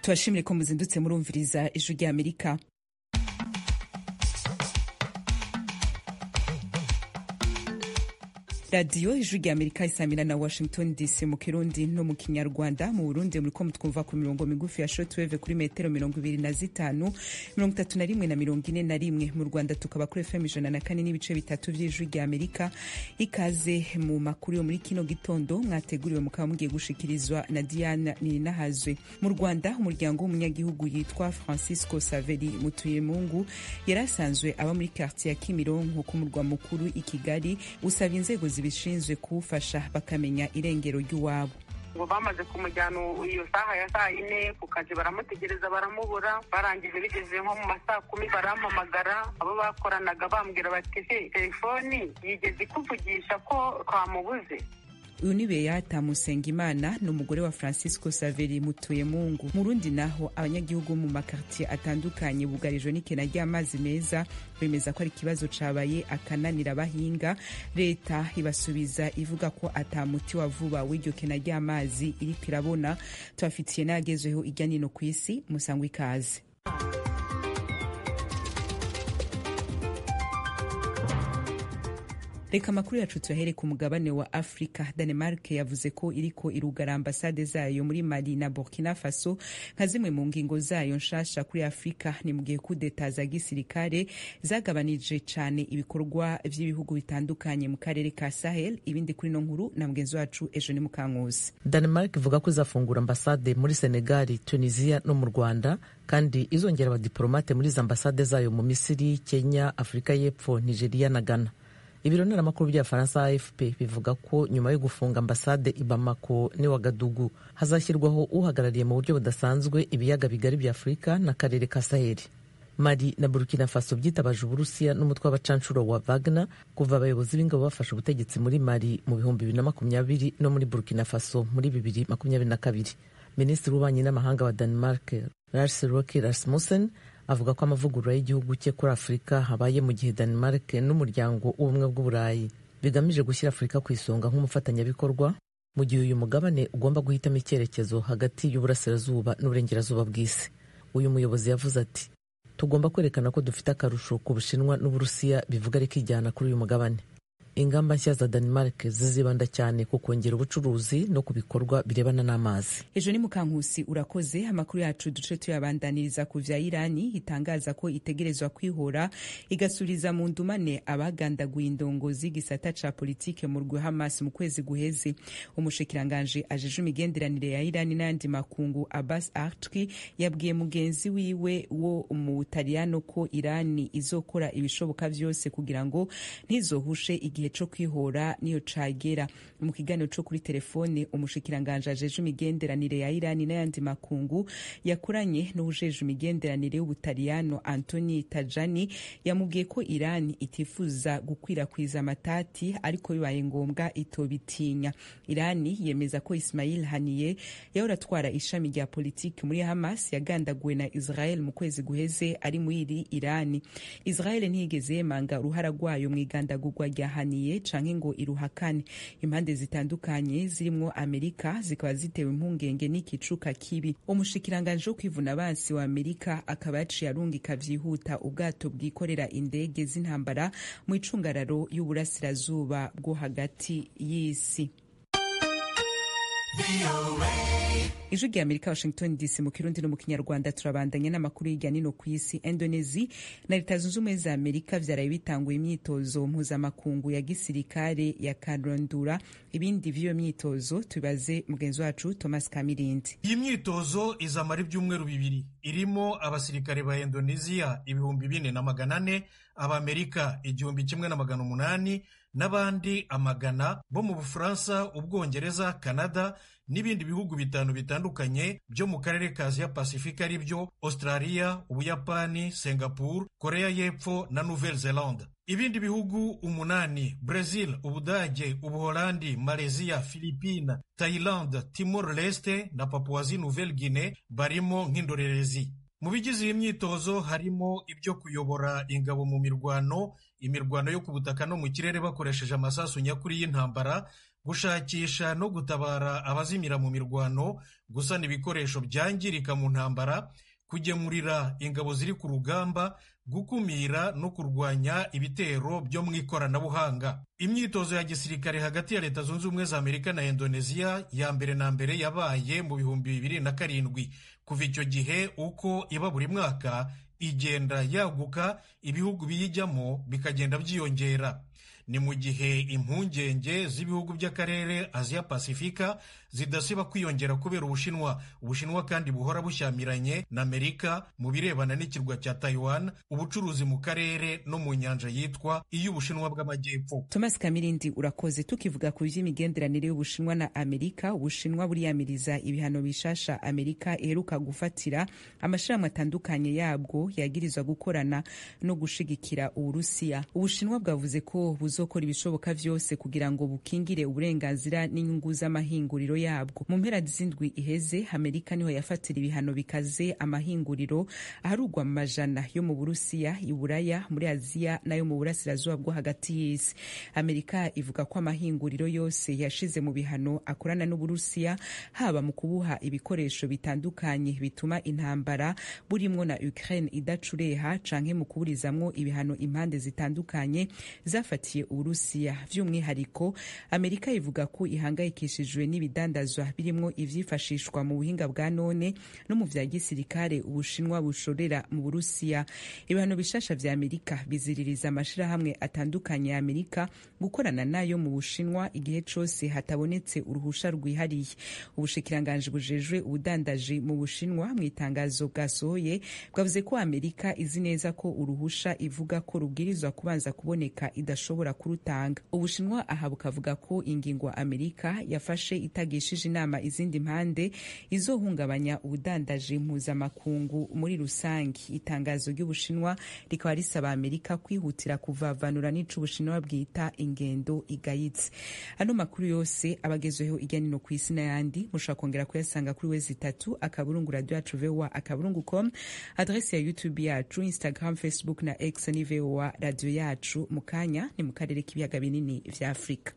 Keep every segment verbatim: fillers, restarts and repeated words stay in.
tubashimire ko muzindutse murumviriza ijwi rya Amerika. radiyo ijwi rya Amerika isamira na Washington D C mu Kirundi no mu Kinyarwanda. Mu Burundi muriko mutwumva ku mirongo migufi ya shortwave kuri metero mirongo ibiri na zitanu mirongo itatu na rimwe na mirongo ine na rimwe. Mu Rwanda tukaba kuri F M ijana na kane n'ibice bitatu vy'ijwi rya Amerika. Ikaze mu makuru yo muri kino gitondo mwateguriwe mukaba mugiye gushikirizwa na Diana Ninahazwe. Mu Rwanda umuryango w'umunyagihugu yitwa Francisco Saveri Mutuyemungu yarasanzwe aba muri quartier ya Kimironko ku murwa mukuru i Kigali, usaba inzego zibishinzwe kuwufasha bakamenya irengero ry'uwabo. ngo bamaze kumujyana iyo saha ya saa ine ku kazi, baramutegereza baramubura, barangije bigeze nko mu masaa kumi barampamagara, abo bakoranaga bambwira bati he telefoni yigeze kuvugisha ko twamubuze. Uyu ni Beata Musengimana, ni umugore wa Francisco Saveri Mutuyemungu. Mu Rundi naho abanyagihugu mu makartier atandukanye bugarijwe n'ikena ry'amazi meza, bemeza ko ari ikibazo cabaye akananira abahinga. Leta ibasubiza ivuga ko atamuti wa vuba w'iryo kena ry'amazi iriko irabona. Tubafitiye n'ayagezeho irya nino kw'isi, musangwe ikaze. Reka makuru yacu tuyahere ku mugabane wa Afrika. Denmark yavuze ko iriko irugara ambasade zayo muri Mali na Burkina Faso nka zimwe mu ngingo zayo nshasha kuri Afrika, ni mu gihe kudeta za gisirikare zagabanije cane ibikorwa vy'ibihugu bitandukanye mu karere ka Sahel. Ibindi kuri no nkuru na mugenzi wacu Eugene Mukankusi. Denmark ivuga ko izafungura ambasade muri Senegal, Tunisia no mu Rwanda, kandi izongera abadiplomate muri za ambasade zayo mu Misiri, Kenya, Afrika y'Epfo, Nigeria na Ghana. Ibiro ntaramakuru bya Faransa A F P bivuga ko nyuma yo gufunga ambasade i Bamako ni Wagadugu, hazashyirwaho uhagarariye mu buryo budasanzwe ibiyaga bigari bya Afrika na karere ka Sahel. Mali na Burkina Faso byitabaje Uburusiya n'umutwe w'abacancuro wa Wagner kuva abayobozi b'ingabo bafashe ubutegetsi muri Mali mu bihumbi bibiri na makumyabiri no muri Burkina Faso muri bibiri makumyabiri na kabiri. Minisitiri w'ububanyi n'amahanga wa Denmark Lars Løkke Rasmussen avuga ko amavugurura y'igihugu cye kuri Afurika habaye mu gihe Denmark n'umuryango w'ubumwe bw'Uburayi bigamije gushyira Afurika ku isonga nk'umufatanyabikorwa, mu gihe uyu mugabane ugomba guhitamo icyerekezo hagati y'uburasirazuba n'uburengerazuba bw'isi. Uyu muyobozi yavuze ati, tugomba kwerekana ko dufite akarusho ku Bushinwa n'Uburusiya bivuga rikijyana kuri uyu mugabane. Ingamba nshya za Denmark zizibanda cyane ku kongera ubucuruzi no ku bikorwa birebana n'amazi. Ejo ni Mukankusi urakoze. Amakuru yacu duce tuyabandaniriza ku vya Irani itangaza ko itegerezwa kwihora igasubiriza mu ndumane abagandaguye indongozi gisata ca politike mu rwa Hamas mu kwezi guheze. Umushikiranganje ajeje imigenderanire ya Irani n'andi makungu Abbas Artki yabwiye mugenzi wiwe wo mu Butaliyano ko Irani izokora ibishoboka vyose kugira ngo ntizohushe igihe co kwihora niyo cagera. Mu kiganiro co kuri telefone, umushikiranganje ajeje imigenderanire ya Irani n'ayandi makungu yakuranye n'ujeje imigenderanire y'Ubutaliyano Anthony Tajani yamubwiye ko Irani itifuza gukwirakwiza amatati, ariko bibaye ngombwa itobitinya. Irani yemeza ko Ismail Haniyeh yahora atwara ishami rya politiki muri Hamas yagandaguwe na Israel mu kwezi guheze ari muri Irani. Israel ntiyigeze yemanga uruhara rwayo mu igandagurwa rya Haniyeh canke ngo iruhakane. Impande zitandukanye zirimo Amerika zikaba zitewe impungenge n'ikicuka kibi. Umushikiranganje wo kwivuna abansi wa Amerika akaba yaciye arungika vyihuta ubwato bwikorera indege z'intambara mu icungararo y'uburasirazuba bwo hagati y'isi. Ijwi rya Amerika, Washington D C mu Kirundi no mu Kinyarwanda. Turabandanya n'amakuru y'irya nino kw'isi. Indonesia na Leta Zunze Ubumwe za Amerika vyaraye bitanguye imyitozo mpuzamakungu ya gisirikare ya karundura. Ibindi vy'iyo myitozo tubaze mugenzi wacu Thomas Kamirindi. Iyi myitozo izamara ibyumweru bibiri, irimo abasirikare ba Indonesia ibihumbi bine na magana ane, Abamerika igihumbi kimwe na magana umunani, n'abandi amagana bo mu Bufaransa, Ubwongereza, Canada n'ibindi bihugu bitanu bitandukanye byo mu karere ka Asia Pacifique, ari byo Australia, Ubuyapani, Singapore, Korea y'Epfo na Nouvelle-Zélande. Ibindi bihugu umunani: Brazil, Ubudage, Ubuholandi, Malaysia, Philippines, Thailand, Timor-Leste na Papouasie Nouvelle-Guinée barimo nk'indorerezi. Mu bigize iyi myitozo harimo ibyo kuyobora ingabo mu mirwano, imirwano yo ku butaka no mu kirere bakoresheje amasasu nyakuri y'intambara, gushakisha no gutabara abazimira mu mirwano, gusana ibikoresho byangirika mu ntambara, kugemurira ingabo ziri ku rugamba, gukumira no kurwanya ibitero byo mu ikoranabuhanga. Imyitozo ya gisirikare hagati ya Leta Zunze Ubumwe za Amerika na Indonesia ya mbere na mbere yabaye mu bihumbi bibiri na karindwi. Kuva icyo gihe uko iba buri mwaka igenda yaguka, ibihugu biyijyamo bikagenda byiyongera. Ni mu gihe impungenge z'ibihugu by'akarere Asia Pasifika zidasiba kwiyongera kubera Ubushinwa. Ubushinwa kandi buhora bushyamiranye na Amerika mu birebana n'ikirwa cya Taiwan, ubucuruzi mu karere no mu nyanja yitwa iy'Ubushinwa bw'Amajyepfo. Thomas Kamirindi, urakoze. Tukivuga ku by'imigenderanire y'Ubushinwa na Amerika, Ubushinwa buriyamiriza ibihano bishasha Amerika iheruka gufatira amashirahamwe atandukanye yabwo yagirizwa gukorana no gushigikira Uburusiya. Ubushinwa bwavuze ko buzokora ibishoboka vyose kugira ngo bukingire uburenganzira n'inyungu z'amahinguriro yabwo. Mu mpera z'indwi iheze, Amerika niho yafatira ibihano bikaze amahinguriro aharugwa mu majana yo mu Burusiya, Iburaya, muri Aziya nayo mu burasirazuba bwo hagati y'isi. Amerika ivuga ko amahinguriro yose yashize mu bihano akorana n'Uburusiya, haba mu kubuha ibikoresho bitandukanye bituma intambara burimwo na Ukraine idacureha, canke mu kuburizamwo ibihano impande zitandukanye zafatiye Uburusiya. Vy'umwihariko, Amerika ivuga ko ihangayikishijwe n'ibidandazwa birimwo ivyifashishwa mu buhinga bwa none no mu vya gisirikare Ubushinwa bushorera mu Burusiya. Ibihano bishasha vya Amerika biziririza amashirahamwe atandukanye ya Amerika gukorana nayo mu Bushinwa igihe cose hatabonetse uruhusha rwihariye. Ubushikiranganje bujejwe ubudandaji mu Bushinwa mu itangazo bwasohoye bwavuze ko Amerika izi neza ko uruhusha ivuga ko rubwirizwa kubanza kuboneka idashobora kurutanga. Ubushinwa aha bukavuga ko ingingo Amerika yafashe itagishije inama izindi mpande izohungabanya ubudandaji mpuzamakungu muri rusange. Itangazo ry'Ubushinwa rikaba risaba Amerika kwihutira kuvavanura n'ico Ubushinwa bwita ingendo igayitse. Ano makuru yose abagezweho irya nino ku isi n'ayandi mushobora kongera kuyasanga kuri wezi itatu akaburungu radio yacu V O A akaburungu com, adresi ya YouTube yacu, Instagram, Facebook na X ni V O A radio yacu. Mukanya ni mu karere k'ibiyaga binini vya Afrika.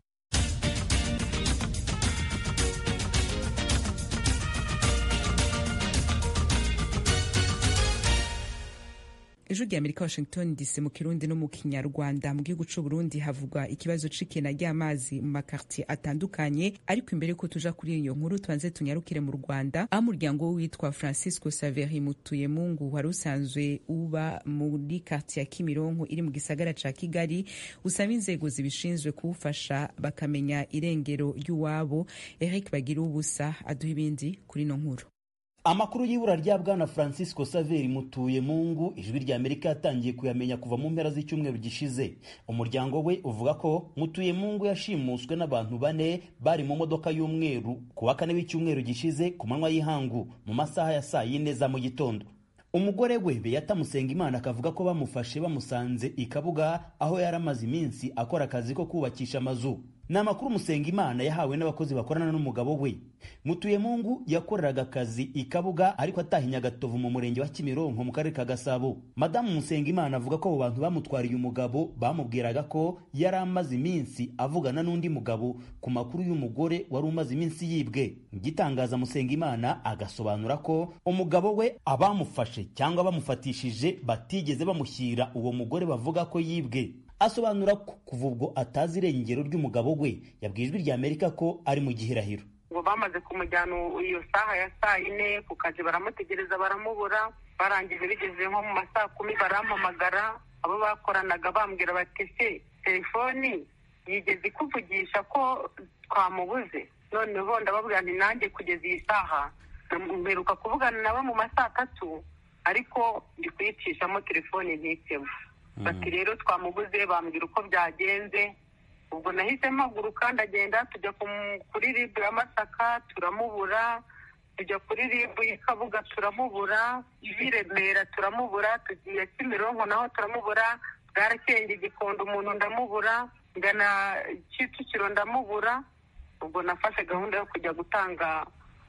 Ijwi rya Amerika, Washington D C, mu Kirundi no mu Kinyarwanda. Mu gihugu c'u Burundi havugwa ikibazo c'ikena ry'amazi mu makartier atandukanye, ariko imbere ko tuja kuri iyo nkuru tubanze tunyarukire mu Rwanda, aho umuryango witwa Francisco Saveri Mutuyemungu wari usanzwe uba muri quartier ya Kimironko iri mu gisagara ca Kigali usaba inzego zibishinzwe kuwufasha bakamenya irengero ry'uwabo. Eric Bagira ubusa aduha ibindi kuri no nkuru. Amakuru y'ibura rya bwana Francisco Saveri Mutuyemungu ijwi rya Amerika yatangiye kuyamenya kuva mu mpera z'icyumweru gishize. Umuryango we uvuga ko Mutuyemungu yashimuswe n'abantu bane bari mu modoka y'umweru ku wa kane w'icyumweru gishize ku manywa y'ihangu mu masaha ya saa yine za mu gitondo. Umugore we Beata Musengimana akavuga ko bamufashe bamusanze i Kabuga aho yaramaze iminsi akora akazi ko kubakisha amazu. Namakuru Musengimana yahawe n'abakozi bakorana n'umugabo we. Mutuyemungu yakoreraga akazi i Kabuga ariko atahinya Gatovu mu murenge wa Kimironko mu karere ka Gasabo. Madamu Musengimana avuga ko abo bantu bamutwariye umugabo bamubwiraga ko yari amaze iminsi avugana n'undi mugabo ku makuru y'umugore wari umaze iminsi yibwe. Gitangaza Musengimana agasobanura ko umugabo we abamufashe cyangwa bamufatishije batigeze bamushyira uwo mugore bavuga ko yibwe. Asobanura ko kuva ubwo atazi irengero ry'umugabo we yabwiye ijwi rya Amerika ko ari mu gihirahiro. Ngo bamaze kumujyana iyo saha ya saa yine ku kazi baramutegereza baramubura, barangije bigeze nko mu masaa kumi barampamagara, abo bakoranaga bambwira bati se telefoni yigeze ikuvugisha ko twamubuze. Noneho ndababwira nti nanjye kugeza iyi saha mperuka kuvugana nabo mu masaa atatu ariko ndi kuyicishamo telefoni ntitemo. Bati rero twamubuze, bambwira uko byagenze. Ubwo nahise mpaguruka ndagenda tujya kuri ribu ya Masaka turamubura, tujya kuri ribu y'Ikabuga turamubura, i Remera turamubura, tugiye Kimironko naho turamubura, Bwarakenge Gikondo umuntu ndamubura, ngana Kicukiro ndamubura. Ubwo nafashe gahunda yo kujya gutanga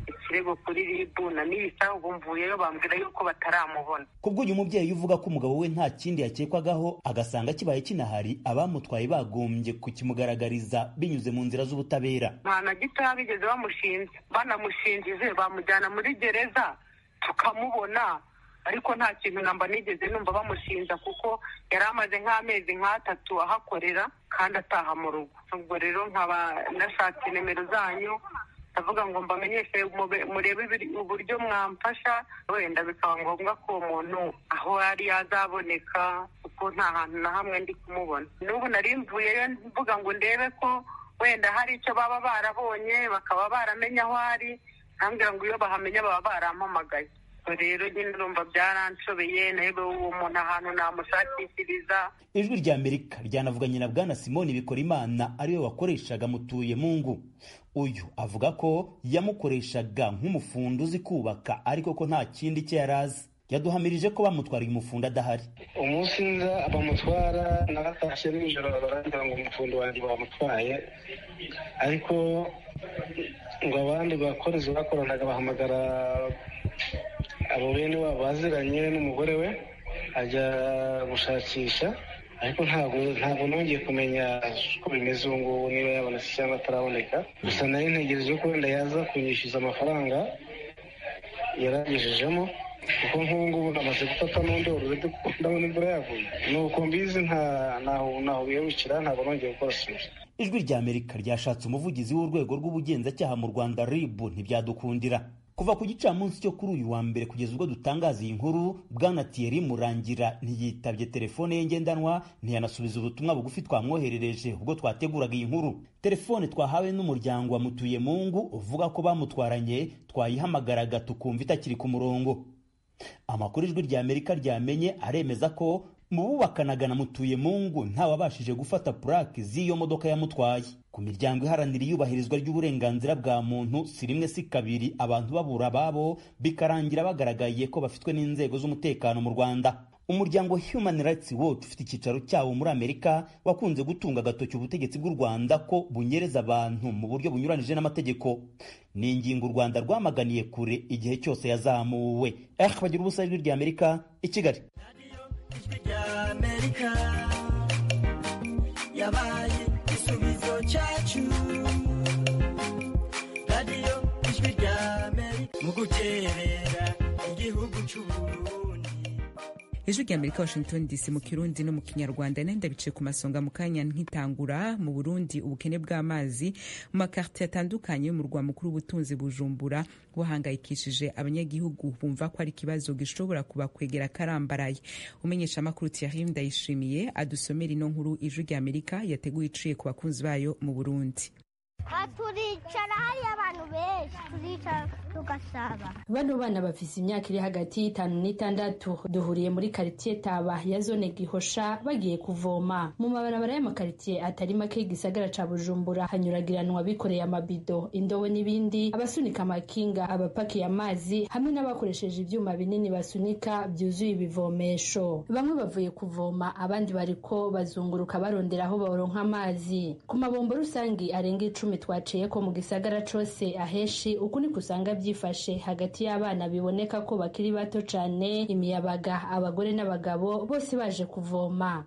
ikirego kuri ribu na nisa ubu mvuyeyo bambwira yuko bataramubona. Kubwo uyu mubyeyi uvuga ko umugabo we nta kindi yakekwagaho agasanga kibaye kinahari abamutwaye bagombye kukimugaragariza binyuze mu nzira z'ubutabera. Nta na gito bigeze bamushinja, banamushinjije bamujyana muri gereza tukamubona, ariko nta kintu namba nigeze numva bamushinja kuko yari amaze nk'amezi nk'atatu ahakorera kandi ataha mu rugo. Ubwo rero nkaba nashatse nimero zanyu ndavuga ngo mbamenyeshe murebe uburyo mwamfasha, wenda bikaba ngombwa ko umuntu aho ari yazaboneka kuko nta hantu na hamwe ndi kumubona. N'ubu nari mvuyeyo mvuga ngo ndebe ko wenda hari icyo baba barabonye bakaba baramenya aho ari, nkambwira ngo iyo bahamenya baba barampamagaye. Rero nyine urumva byaranshobeye nawe uwo muntu ahantu namushakishiriza. Ijwi rya Amerika ryanavuganye na Bwana Simoni Bikorimana ariwe wakoreshaga Mutuyemungu. Uyu avuga ko yamukoreshaga nk'umufundi uzi kubaka ariko ko nta kindi cye yarazi. Yaduhamirije ko bamutwariye umufundi adahari. Umunsi nza bamutwara naratashye nijoro barangira ngo umufundi wanjye bamutwaye, ariko ngo abandi bakorezi bakoranaga bahamagara abo bene wabo baziranye n'umugore we ajya gushakisha, ariko ntabwo ntabwo nongeye kumenya uko bimeze ubu ngubu niba yabonetse cyangwa ataraboneka. Gusa nari ntegereje ko wenda yaza kunyishyuza amafaranga yaragejejemo, kuko nk'ubu ngubu namaze gufata n'undi ururede kuko ndabona imvura yavuye. Nuko mbizi ntaho biyabukira, ntabwo nongeye gukora siporo. Ijwi rya Amerika ryashatse umuvugizi w'urwego rw'ubugenzacyaha mu Rwanda R I B ntibyadukundira. Kuva ku gicamunsi cyo kuri uyu wa mbere kugeza ubwo dutangaza iyi nkuru, Bwana Thierry Murangira ntiyitabye telefone ye ngendanwa, ntiyanasubiza ubutumwa bugufi twamwoherereje ubwo twateguraga iyi nkuru. Telefone twahawe n'umuryango wa Mutuyemungu uvuga ko bamutwaranye twayihamagaraga tukumva itakiri ku murongo. Amakuru Ijwi rya Amerika ryamenye aremeza ko mu bubakanaga na Mutuyemungu ntawabashije gufata plaque z'iyo modoka yamutwaye. Ku miryango iharanira iyubahirizwa ry'uburenganzira bwa muntu si rimwe si kabiri abantu babura babo bikarangira bagaragaye ko bafitwe n'inzego z'umutekano mu Rwanda. Umuryango Human Rights Watch ufite icyicaro cyawo muri Amerika wakunze gutunga agatoki ubutegetsi bw'u Rwanda ko bunyereza abantu mu buryo bunyuranije n'amategeko. Ni ingingo u Rwanda rwamaganiye kure igihe cyose yazamuwe. Eh bagira ubusa Ijwi rya Amerika i Kigali. Yabaye isubizo cyacu radio Ijwi rya Amerika mu guterera igihugu cy'u Burundi. Ijwi rya Amerika Washington D C mu Kirundi no mu Kinyarwanda. Nenda bice ku masonga mu kanya nkitangura. Mu Burundi ubukene bw'amazi mu makartie atandukanye mu rwa mukuru ubutunzi Bujumbura buhangayikishije abanyagihugu bumva ko ari kibazo gishobora kubakwegera karambaraye. Umenyesha makuru Thierry Ndayishimiye adusomera ino nkuru Ijwi rya Amerika yateguye iciye ku bakunzi bayo mu Burundi. Turicara hari abantu benshi turicara tugasaba. Bano bana bafise imyaka iri hagati y'itanu n'itandatu duhuriye muri quartier Taba ya zone Gihosha bagiye kuvoma. Mu mabarabara y'amakartier atari make y'igisagara ca Bujumbura hanyuragiranwa bikoreye amabido, indobo n'ibindi, abasunika amakinga, abapakiye amazi hamwe n'abakoresheje ivyuma binini basunika byuzuye ibivomesho. Bamwe bavuye kuvoma abandi bariko bazunguruka barondera aho baronka amazi. Ku mabombo rusangi arenga icumi twaciye ko mu gisagara cose aheshi uku ni kusanga byifashe hagati y'abana biboneka ko bakiri bato cane, imiyabaga, abagore n'abagabo bose baje kuvoma.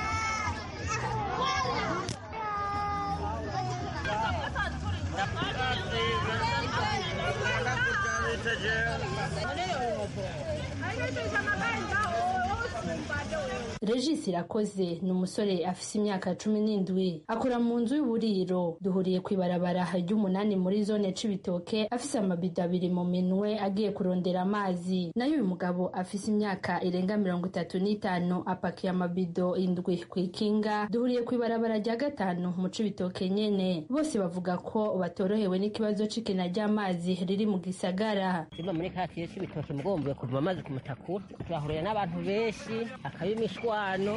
Regis Irakoze ni umusore afise imyaka cumi n'indwi akora mu nzu y'uburiro. Duhuriye kwibarabara ry'umunani muri zone Cibitoke afise amabido abiri mu minwe agiye kurondera amazi. Nayo uyu mugabo afise imyaka irenga mirongo itatu n'itanu apakiye amabido indwi kwikinga. Duhuriye kwibarabara rya gatanu mu Cibitoke nyene. Bose bavuga ko batorohewe n'ikibazo c'ikena ry'amazi riri mu gisagara. Simba muri katiye Cibitoke mugombe kuva amazi ku mutakura. Turahurira n'abantu benshi akabimishwano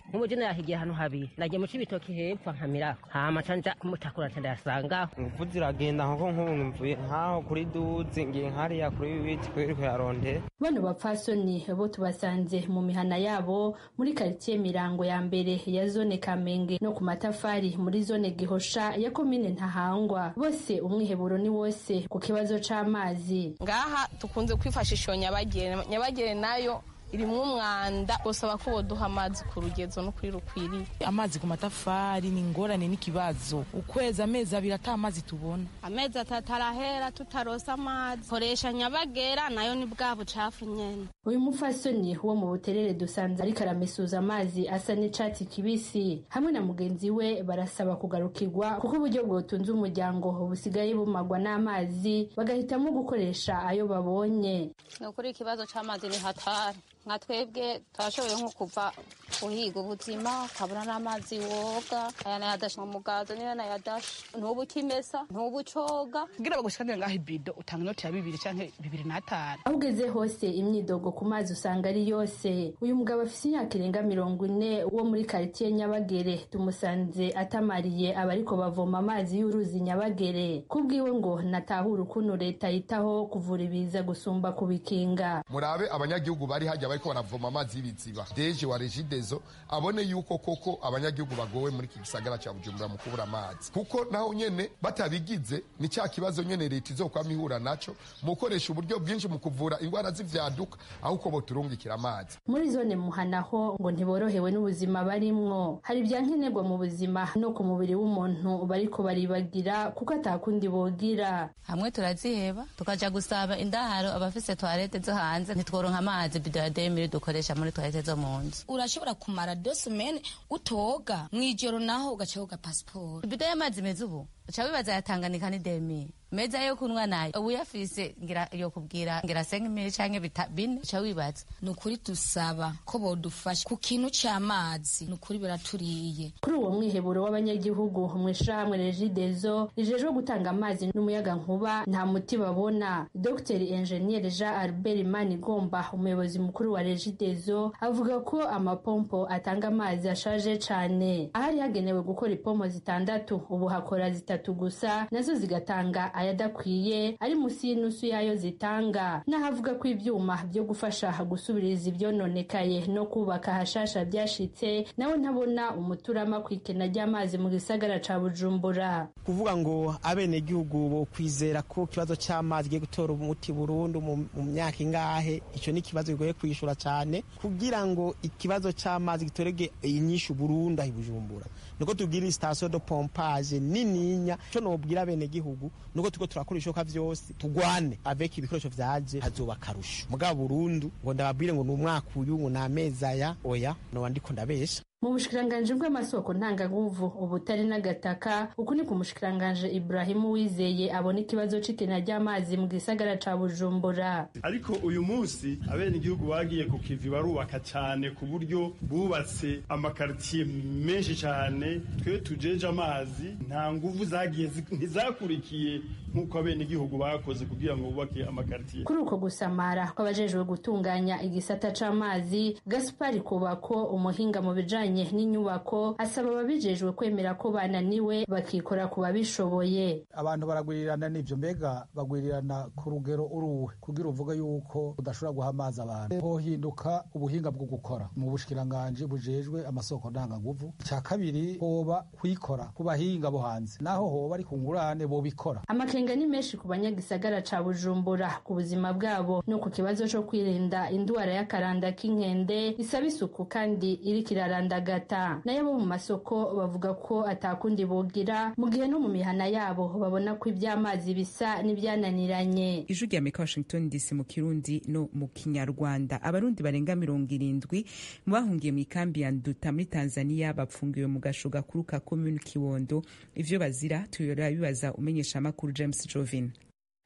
nk'umujene yahigiye ahantu habiri nagiye mu cibitoki hepfo nkamirako hama canja kumutakura canda yasangaho ingufu ziragenda nko nk'ubu mvuye nkaho kuri duzi ngiye nkariya kuri bibiti kuri kuyarondera. Bano bapfasoni bo tubasanze mu mihana yabo muri quartier Mirango ya mbere ya zone Kamenge no ku matafari muri zone Gihosha ya komine Ntahangwa. Bose umwiheburo ni wose ku kibazo c'amazi. Ngaha tukunze kwifashisha nyabagere nyabagere nayo irimwo umwanda gusaba ko boduha amazi ku rugezo no kuri rukwiriye. Amazi ku matafari ni ingorane n'ikibazo, ukwezi amezi abiri ata amazi tubona, amezi atatu arahera tutarosa amazi, koresha nyabagera nayo ni bwa bucafu nyene. Uyu mufasoni wo mu Buterere dusanze ariko aramesuza amazi asa n'icatsi kibisi, hamwe na mugenzi we barasaba kugarukirwa kuko uburyo bwotunze umuryango busigaye bumagwa n'amazi bagahitamo gukoresha ayo babonye. No kuri ikibazo c'amazi ni hatari. Nka twebwe twashoboye nko kuva kuhiga ubuzima ukabura n'amazi woga aya nayadasha mu mugazo niyo nayadasha ntubu kimesa ntubu coga kugira bagushikanire ngaho ibido utanga inoti ya bibiri canke bibiri n'atanu. Aho ugeze hose imyidogo ku mazi usanga ari yose. Uyu mugabo afise imyaka irenga mirongo ine wo muri quartier Nyabagere tumusanze atamariye abariko bavoma amazi y'uruzi Nyabagere. Kubwiwe ngo natahura ukuntu leta yitaho kuvura ibiza gusumba kubikinga. Murabe abanyagihugu bari hajya bariko baravoma amazi y'ibiziba deje wa Regideso abone yuko koko abanyagihugu bagowe muri iki gisagara ca Bujumbura mu kubura amazi, kuko naho nyene batabigize ni cya kibazo nyene leta izokwama ihura naco mu gukoresha uburyo bwinshi mu kuvura ingwara z'ivyaduka aho uko boturungikira amazi. Muri zone Muhanaho ngo ntiborohewe n'ubuzima barimwo, hari ibyankenerwa mu buzima no ku mubiri w'umuntu bariko baribagira kuko atakundi bogira. Hamwe turaziheba tukaja gusaba indaharo abafise toilette zo hanze ntitworonka amazi bido ya demiri dukoresha muri toilette zo mu nzu. Urashobora kumara deux semaines utoga mwijoro naho ugacoga passport. Bido y'amazi meza ubu uca wibaza yatanganika ni demiri meza yo kunwa nayo ubu yafise ngira yo kubwira ngira cinq mille canke bine uca wibaza. Nukuri tusaba ko bodufasha ku kintu c'amazi nukuri biraturiye. Kuri uwo mwiheburo w'abanyagihugu mw'ishamwe Regideso rijejwe gutanga amazi n'umuyaga nkuba nta muti babona. Dr Engineer Jean Albert Manigomba umuyobozi mukuru wa Regideso avuga ko amapompo atanga amazi ashaje cane, ahari hagenewe gukora ipompo zitandatu ubu hakora zitatu gusa nazo zigatanga ayadakwiye ari musi y'inusu yayo zitanga. Nahavuga ko ivyuma byo gufasha gusubiriza ivyononekaye no kubaka hashasha byashitse nawe ntabona umuturama kwikena ry'amazi mu gisagara ca Bujumbura. Kuvuga ngo abene gihugu bo kwizera ko kibazo c'amazi giye gutora umuti burundu mu myaka ingahe, ico ni kibazo bigoye kwishura cyane kugira ngo ikibazo c'amazi gitorege inyishu burundu ahi Bujumbura. Nuko tugira station de pompage nininya cyo nobwira abene gihugu nuko tuko turakora ishoka vyose tugwane avec ibikoresho vyaje hazoba karusho mugabo burundu ngo ndababwire ngo numwaka uyu ngo nameza ya oya no wandiko ndabesha. Mu bushikiranganje bw'amasoko ntanganguvu ubutari n'agataka uku ni ku mushikiranganje Ibrahim Wizeye abona ikibazo c'ikena ry'amazi mu gisagara ca Bujumbura. Ariko uyu munsi abene igihugu bagiye ku kivi barubaka cyane ku buryo bubatse amakartier menshi cyane, twe tujeje amazi nta nguvu zagiye ntizakurikiye nkuko abene igihugu bakoze kugira ngo bubake amakartier. Kuri uko gusamara kw'abajejwe gutunganya igisata c'amazi, Gaspari Kubako umuhinga mu bijanye n'inyubako asaba ababijejwe kwemera ko bananiwe bakikora ku babishoboye. Abantu baragwirirana n'ivyo, mbega bagwirirana ku rugero uruwe kugira uvuga yuko udashobora guha amazi abantu. Hohinduka ubuhinga bwo gukora mu bushikiranganje bujejwe amasoko ndanganguvu. Cya kabiri hoba kwikora ku bahinga bo hanze naho hoba ari kungurane bo bikora. Amakenga ni menshi ku banyagisagara ca Bujumbura ku buzima bwabo no ku kibazo cyo kwirinda indwara y'akaranda k'inkende isaba isuku kandi iri kiraranda gata. Nayo bo mu masoko bavuga ko atakundi bogira mu gihe no mu mihana yabo babona ko iby'amazi bisa n'ibyananiranye. Ijwi rya Amerika Washington D C mu Kirundi no mu Kinyarwanda. Abarundi barenga mirongo irindwi mu bahungiye mu ikambi ya Nduta muri Tanzania bapfungiwe mu gasho gakuru ka commune Kibondo. Ivyo bazira tuyora bibaza umenyesha makuru James Jovin.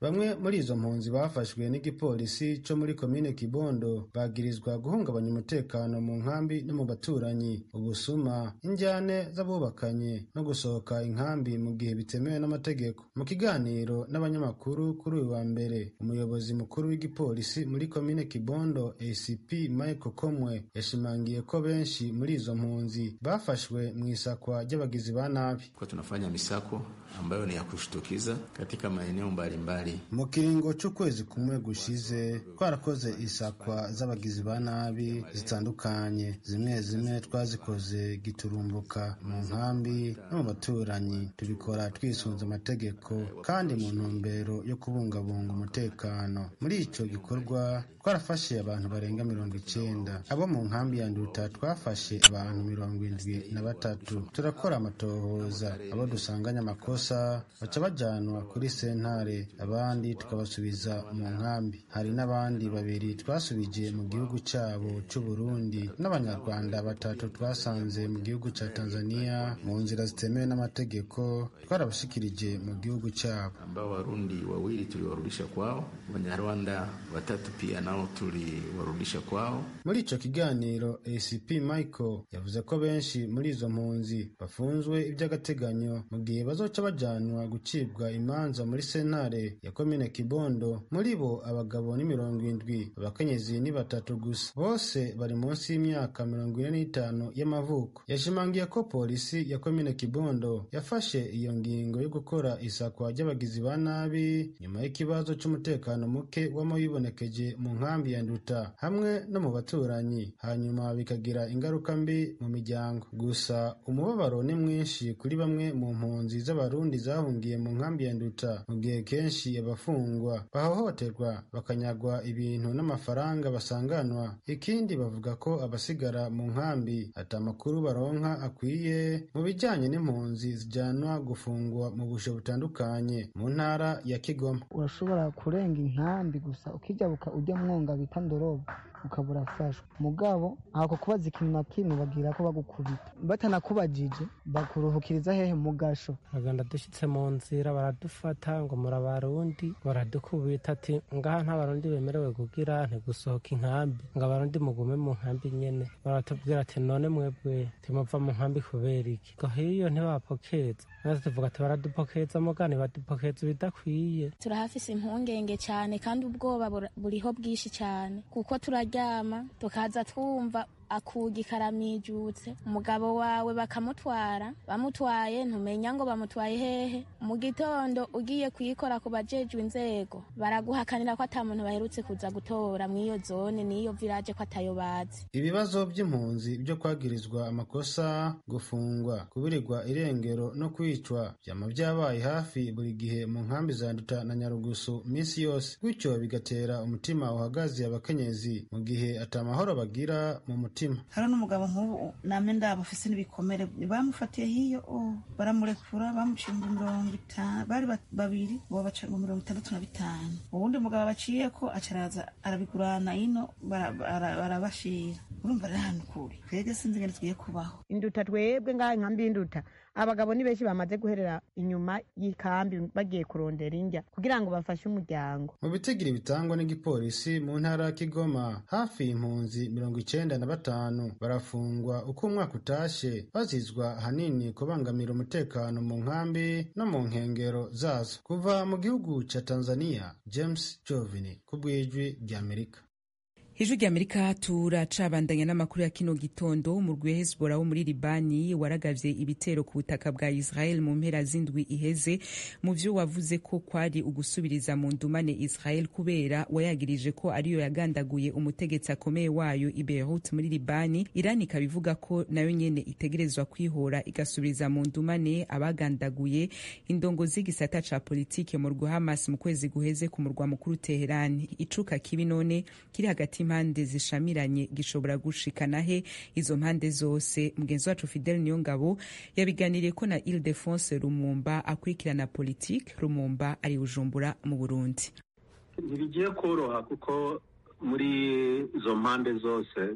bamwe muri izo mpunzi bafashwe n'igipolisi co muri komine Kibondo bagirizwa guhungabanya umutekano mu nkambi no mu baturanyi, ubusuma, injyane z'abubakanye no gusohoka inkambi mu gihe bitemewe n'amategeko. Mu kiganiro n'abanyamakuru kuri uyu wa mbere, umuyobozi mukuru w'igipolisi muri komine Kibondo A C P Michael Komwe yashimangiye ko benshi muri izo mpunzi bafashwe mu isakwa ry'abagizi ba nabi. Kwa tunafanya misako ambayo ni ya kushtukiza katika maeneo mbalimbali. Mu kiringo c'ukwezi kumwe gushize twarakoze isakwa z'abagizi ba nabi zitandukanye, zimwe zimwe twazikoze giturumbuka mu nkambi no mu baturanyi, tubikora twisunze amategeko kandi mu ntumbero yo kubungabunga umutekano. Muri ico gikorwa twarafashe abantu barenga mirongo icenda. Abo mu nkambi ya Nduta twafashe abantu mirongo indwi na batatu. Turakora amatohoza, abo dusanganya amakosa baca bajanwa kuri sentare, abandi tukabasubiza mu nkambi. Hari n'abandi babiri twasubije mu gihugu cabo c'u Burundi, n'abanyarwanda batatu twasanze mu gihugu ca Tanzania mu nzira zitemewe n'amategeko, twarabashikirije mu gihugu cabo. Ambao Warundi wawili tuliwarudisha kwao, Wanyarwanda watatu pia nao tuliwarudisha kwao. Muri ico kiganiro A C P Michael yavuze ko benshi muri izo mpunzi bafunzwe iby'agateganyo mu gihe bazoca bajanwa gucibwa imanza muri sentare ya komine Kibondo. Muri bo abagabo ni mirongo indwi, abakenyezi ni batatu gusa, bose bari munsi y'imyaka mirongo ine n'itanu y'amavuko. Yashimangiye ko polisi ya komine Kibondo yafashe iyo ngingo yo gukora isakwa ry'abagizi ba nabi nyuma y'ikibazo c'umutekano muke wamo yibonekeje mu nkambi ya Nduta hamwe no mu baturanyi, hanyuma bikagira ingaruka mbi mu miryango. Gusa umubabaro ni mwinshi kuri bamwe mu mpunzi z'abarundi zahungiye mu nkambi ya Nduta, mu gihe kenshi abafungwa bahohoterwa bakanyagwa ibintu n'amafaranga basanganwa. Ikindi bavuga ko abasigara mu nkambi ata makuru baronka akwiye mu bijanye n'impunzi zijanwa gufungwa mu busho butandukanye mu ntara ya Kigoma. Urashobora kurenga inkambi gusa ukijabuka ujya mwonga bita Ndorobo ukabura fashwe, mugabo ako kubaza ikintu na kimwe bagira ko bagukubita, batanakubajije bakuruhukiriza hehe mu gasho. Baganda dushitse mu nzira baradufata ngo muri abarundi, baradukubita ati ngaha nta barundi bemerewe kugira ntigusohoka inkambi, ngo abarundi mugume mu nkambi nyene. Baratubwira ati none mwebwe timuva mu nkambi kubera iki? Ngo hiyo ntibapokeza. Nazo tuvuga ati baradupokeza mugani badupokeza ibidakwiye. Turahafise impungenge cyane kandi ubwoba buriho bwishi cyane, kuko turaryama tukaza twumva akugi karamijutse, umugabo wawe bakamutwara, bamutwaye ntumenya ngo bamutwaye hehe. Mu gitondo ugiye kuyikora ku bajejwe inzego baraguhakanira ko ata muntu baherutse kuza gutora mw'iyo zone n'iyo village ko atayo bazi. Ibibazo by'impunzi byo kwagirizwa amakosa, gufungwa, kubirirwa irengero no kwicwa byama byabaye hafi buri gihe mu nkambi za Nduta na Nyarugusu minsi yose, gutyo bigatera umutima uhagaze abakenyezi mu gihe atamahoro bagira mu mutima. Hari n'umugabo nk'ubu name ndabo afise n'ibikomere, bamufatiye hiyo oh, baramurekura bamucimba mirongo itanu, bari babiri bo baca mu mirongo itandatu na bitanu. Uwundi mugabo baciye ko acaraza arabigurana ino barabashira. Urumva rero hano kuri twebwe sinzi ngene tugiye kubaho. Induta twebwe ngaha inkambi y'Induta abagabo ni benshi bamaze guherera inyuma y'ikambi bagiye kurondera indya kugira ngo bafashe umuryango. Mu bitigiri bitangwa n'igipolisi mu ntara ya Kigoma, hafi impunzi mirongo icenda na batanu barafungwa uko umwaka utashe, bazizwa hanini kubangamira umutekano mu nkambi no mu nkengero zazo. Kuva mu gihugu ca Tanzania, James Jovini kubwijwi rya Amerika. Ijwi rya Amerika turacabandanya n'amakuru ya kino gitondo. Umurwi wa Hezbollah wo muri Libani waragavye ibitero ku butaka bwa Israel mu mpera z'indwi iheze, mu vyo wavuze ko kwari ugusubiriza mu ndumane Israel kubera wayagirije ko ariyo yagandaguye umutegetsi akomeye wayo i Beirut muri Libani. Iran ikabivuga ko nayo nyene itegerezwa kwihora igasubiriza mu ndumane abagandaguye indongozi y'igisata ca politike mu rwa Hamas mu kwezi guheze ku murwa mukuru Teheran. Icuka kibi none kiri hagati impande zishamiranye gishobora gushikana he izo mpande zose? Mugenzi wacu Fidel Niyongabo yabiganiriye ko na Ildefonse Lumumba akurikirana politique. Lumumba ari Bujumbura mu Burundi. Ntibigiye koroha kuko muri izo mpande zose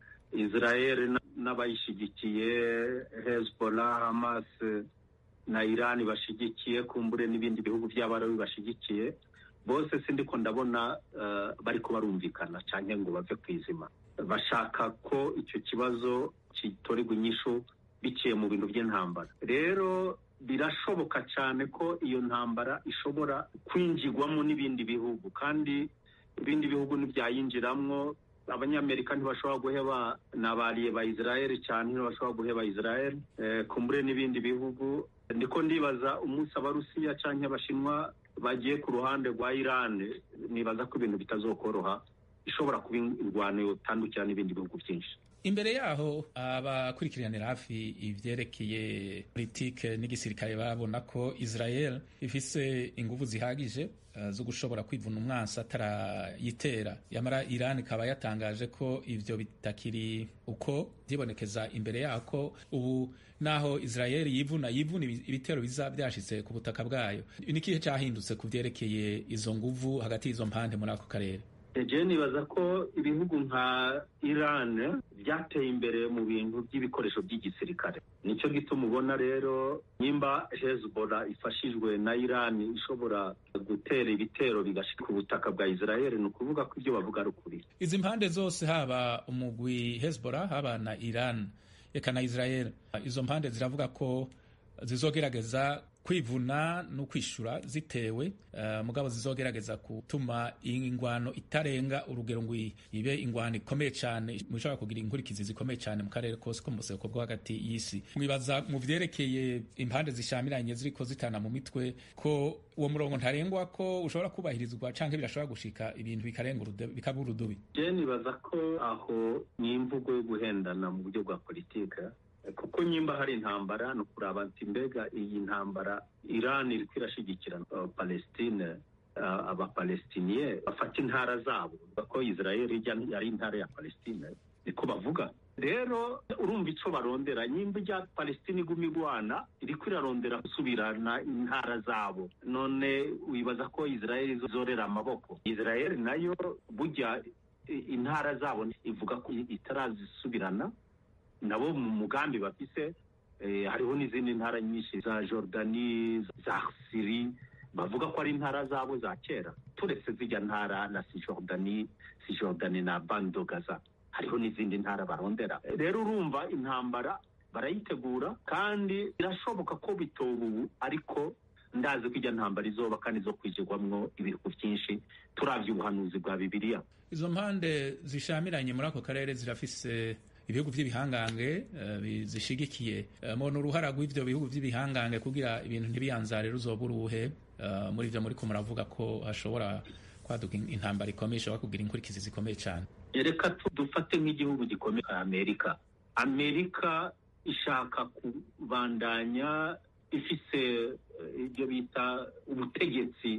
Israel n'abayishigikiye, Hezbollah, Hamas na Iran bashigikiye, kumbure n'ibindi bihugu by'abarabi bashigikiye, bose sindiko ndabona uh, bariko barumvikana canke ngo bave kwizima. Bashaka ko icyo kibazo kitorerwa inyishu biciye mu bintu by'intambara. Rero birashoboka cyane ko iyo ntambara ishobora kwinjirwamo n'ibindi bihugu, kandi ibindi bihugu ntibyayinjiramwo. Abanyamerika ntibashobora guheba n'abariye ba Israel cyane, ntibashobora guheba Israel eh, kumbure n'ibindi bihugu. Ndiko ndibaza umunsi abarusiya canke abashinwa bagiye ku ruhande rwa Iran, nibaza ko ibintu bitazokoroha, ishobora kuba ingwano yotandukira n'ibindi bihugu byinshi. Imbere yaho abakurikiranira hafi ivyerekeye politike n'igisirikare babona ko Israel ifise inguvu zihagije uh, zo gushobora kwivuna umwansi atarayitera. Yamara Iran ikaba yatangaje ko ivyo bitakiri uko vyibonekeza imbere yako. Ubu naho Israel yivuna yivuna ibitero biza byashitse ku butaka bwayo, ni kihe cyahindutse ku vyerekeye izo nguvu hagati y'izo mpande muri ako karere? Je nibaza ko ibihugu nka Iran byateye imbere mu bintu by'ibikoresho by'igisirikare. Nicyo gituma ubona rero nyimba Hezbollah ifashijwe na Iran ishobora gutera ibitero bigashika ku butaka bwa Israel, ni ukuvuga ko ibyo bavuga ari ukuri. Izi mpande zose, haba umugwi Hezbollah haba na Iran eka na Israel, izo mpande ziravuga ko zizogerageza kwivuna no kwishura zitewe, uh, mugabo zizogerageza gutuma ingwano itarenga urugero ngo ibe ingwano ikomeye cyane mushobora kugira inkurikizi zikomeye cyane mu karere kose ko museko bwo hagati y'isi. Mwibaza mu vyerekeye impande zishamiranye ziriko zitana mu mitwe ko uwo murongo ntarengwa ko ushobora kubahirizwa canke birashobora gushika ibintu bikarenga bikabura urudubi? Je nibaza ko aho ni imvugo yo guhendana mu buryo bwa politika, kuko nyimba hari intambara no kuraba ati mbega iyi ntambara Iran iri kwirashigikira uh, Palestine, uh, aba Palestiniye bafata intara zabo, ko Israel yari intara ya Palestine niko bavuga. Rero urumva ico barondera, nyimba ya Palestine igumigwana iri kwirarondera gusubirana intara zabo, none wibaza ko Israel izorera amaboko? Israel nayo burya intara zabo ivuga ko itarazisubirana, nabo mu mugambi bafise. Eh, hariho n'izindi ntara nyinshi za Jordani, za Syria bavuga ko ari intara zabo za kera, turetse zijya ntara na Cisjordani Cisjordani na Bando Gaza, hariho n'izindi ntara barondera. Rero urumva intambara barayitegura, kandi irashoboka ko bitobu, ariko ndazi ko ijya ntambara izoba kandi zo kwijegwamwo ibihugu byinshi turavye ubuhanuzi bwa Bibiliya. Izo mpande zishamiranye muri ako karere zirafise ibihugu by'ibihangange uh, bizishigikiye. Uh, mona uruhara rw'ivyo bihugu by'ibihangange kugira ibintu ntibiyanzare ruzoba uruhe uh, muri ivyo muri ko muravuga ko hashobora kwaduka intambara ikomeye ishobora kugira inkurikizi zikomeye cyane? Reka dufate nk'igihugu gikomeye Amerika. Amerika ishaka kubandanya ifise ibyo uh, bita ubutegetsi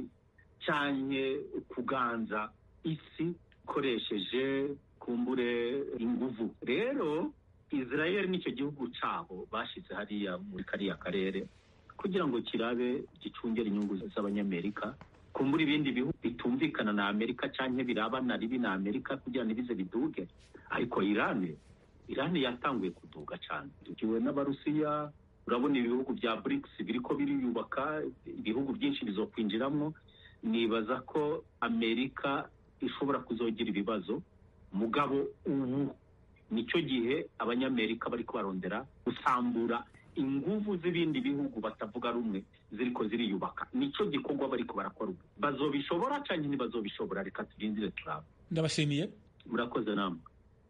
cyane kuganza isi koresheje kumbure inguvu. Rero Israel nicyo gihugu cabo bashize hariya muri kariya karere kugira ngo kirabe gicungera inyungu z'abanyamerika, kumbura ibindi bihugu bitumvikana na Amerika canke birabana ribi na Amerika kugira nibize biduge. Ariko Iran Iran yatanguye kuduga cyane, dukiwe n'abarusiya. Urabona ibihugu bya BRICS biriko biriyubaka, ibihugu byinshi bizokwinjiramwo. Nibaza ko Amerika ishobora kuzogira ibibazo, mugabo ubu nicyo gihe abanyamerika bariko barondera gusambura inguvu z'ibindi bihugu batavuga rumwe ziriko ziriyubaka. Nicyo gikorwa bariko barakora. Bazobishobora canke ntibazobishobora? Reka turindire turaba. Ndabashimiye. Murakoze namwe.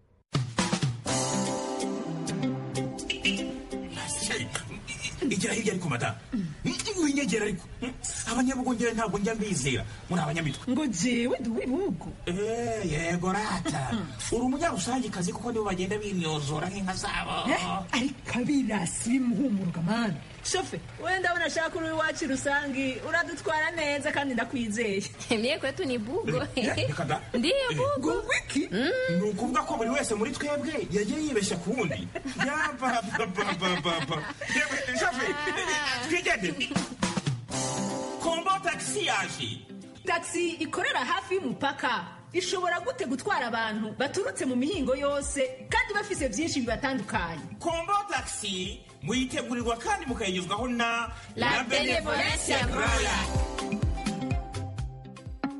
Igira hirya ariko mata winyegera ariko abanyabugongera ntabwo njya mbizera muri abanyamitwe ngo jewe ndi uw'ibihugu. Eh, yego rata uri umunyarusange kazi kuko nibo bagenda bimyozora nk'inka zabo. Ariko abirasi bimuhumuruka mana. Shofe wenda unashaka uri iwacu rusangi uradutwara neza kandi ndakwizeye. Mie kwetu ni bugo. Ndiyo bugo. Wiki ni ukuvuga ko buri wese muri twebwe yagiye yibeshya ku wundi. Yapapapapapa. Shofe twigende. Kombo taxi yaje. Taxi ikorera hafi y'umupaka ishobora gute gutwara abantu baturutse mu mihingo yose kandi bafise byinshi bibatandukanye. Kombo taxi muyitegurirwa kandi mukayigezwaho na La Benevolencia Royal.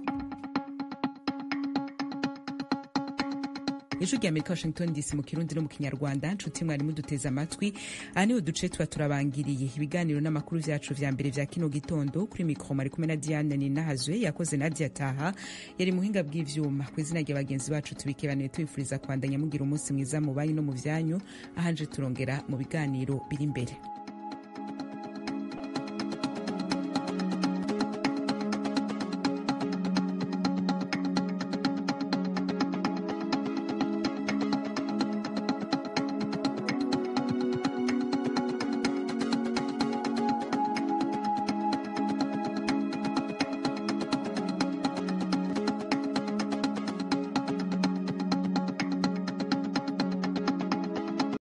ijwi rya Amerika Washington D C mu kirundi no mu kinyarwanda. Nshuti mwari muduteze amatwi, aha niho duce tuba turabangiriye ibiganiro n'amakuru vyacu vya mbere vya kino gitondo. Kuri mikro mari kumwe na Diane Ninahazwe, yakoze Nadia Taha, yari muhinga bw'ivyuma. Kw'izina rya bagenzi bacu tubikebanire tubifuriza kwandanya mugira umunsi mwiza mu banyu no mu vyanyu, ahanje turongera mu biganiro biri imbere.